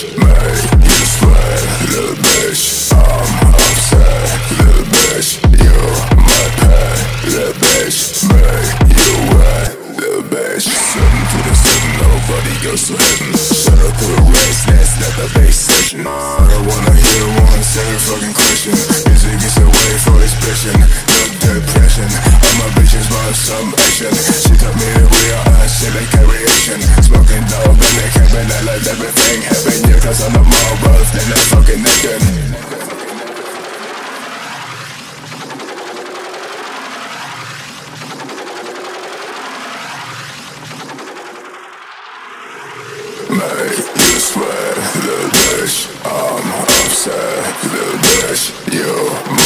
Make you sweat, little bitch. I'm upset, little bitch. You my pet, little bitch. Make you wet, little bitch. 7 to the 7, nobody goes to heaven. Shout out to the race, that's not the base session. I don't wanna hear one single fucking question. Music is a way for expression, no depression. All my bitches want some action. She taught me the real shit like creation. Smoking dope and they camping, I let everything happen. Yeah, cause I'm not more worth than a fucking naked. Make you sweat, little bitch. I'm upset, little bitch. You